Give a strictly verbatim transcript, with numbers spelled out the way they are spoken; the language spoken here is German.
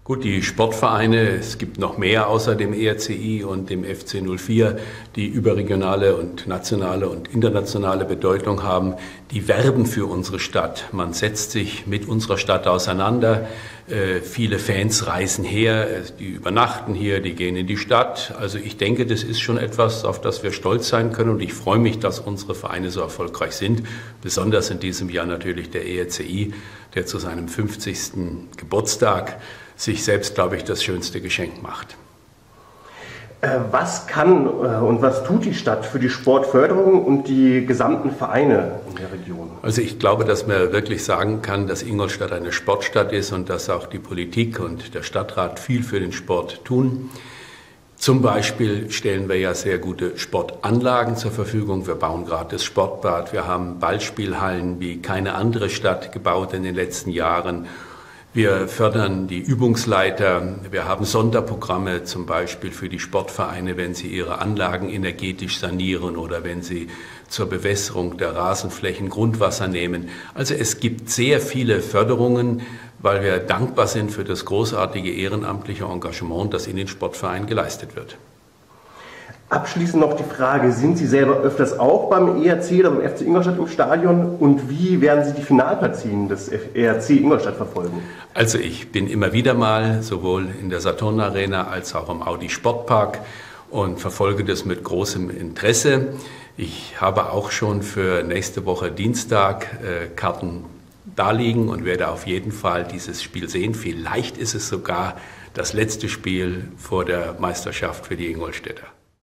Gut, die Sportvereine, es gibt noch mehr außer dem E R C I und dem F C null vier, die überregionale und nationale und internationale Bedeutung haben, die werben für unsere Stadt. Man setzt sich mit unserer Stadt auseinander. Äh, viele Fans reisen her, die übernachten hier, die gehen in die Stadt. Also ich denke, das ist schon etwas, auf das wir stolz sein können, und ich freue mich, dass unsere Vereine so erfolgreich sind. Besonders in diesem Jahr natürlich der E R C I, der zu seinem fünfzigsten Geburtstag sich selbst, glaube ich, das schönste Geschenk macht. Was kann und was tut die Stadt für die Sportförderung und die gesamten Vereine in der Region? Also ich glaube, dass man wirklich sagen kann, dass Ingolstadt eine Sportstadt ist und dass auch die Politik und der Stadtrat viel für den Sport tun. Zum Beispiel stellen wir ja sehr gute Sportanlagen zur Verfügung. Wir bauen gerade das Sportbad. Wir haben Ballspielhallen wie keine andere Stadt gebaut in den letzten Jahren. Wir fördern die Übungsleiter. Wir haben Sonderprogramme zum Beispiel für die Sportvereine, wenn sie ihre Anlagen energetisch sanieren oder wenn sie zur Bewässerung der Rasenflächen Grundwasser nehmen. Also es gibt sehr viele Förderungen, weil wir dankbar sind für das großartige ehrenamtliche Engagement, das in den Sportvereinen geleistet wird. Abschließend noch die Frage, sind Sie selber öfters auch beim E R C oder beim F C Ingolstadt im Stadion, und wie werden Sie die Finalpartien des E R C Ingolstadt verfolgen? Also ich bin immer wieder mal sowohl in der Saturn Arena als auch im Audi Sportpark und verfolge das mit großem Interesse. Ich habe auch schon für nächste Woche Dienstag äh, Karten daliegen und werde auf jeden Fall dieses Spiel sehen. Vielleicht ist es sogar das letzte Spiel vor der Meisterschaft für die Ingolstädter.